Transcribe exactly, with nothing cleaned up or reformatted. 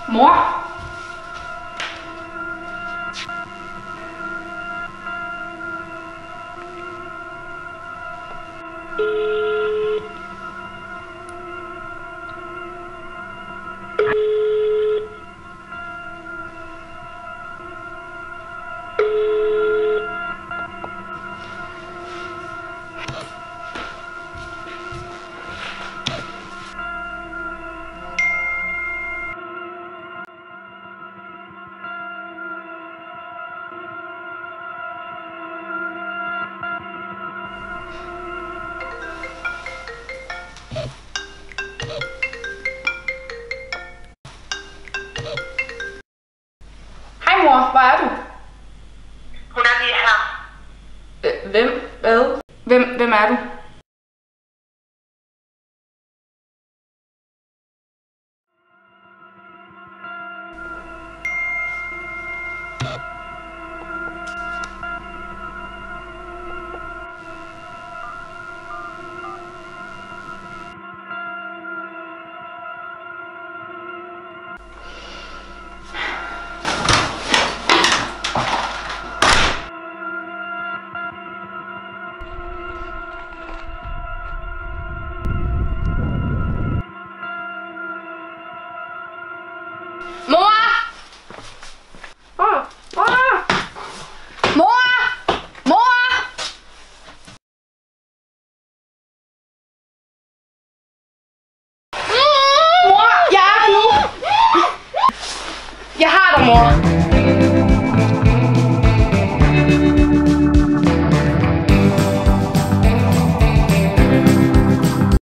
Mor? Hej mor, hvor er du? Hun er lige her. Øh, hvem? Hvad? Hvem, hvem er du? Mor! Mor! Mor! Mor! Mor! Mor! Jeg er her nu! Jeg har dig, mor!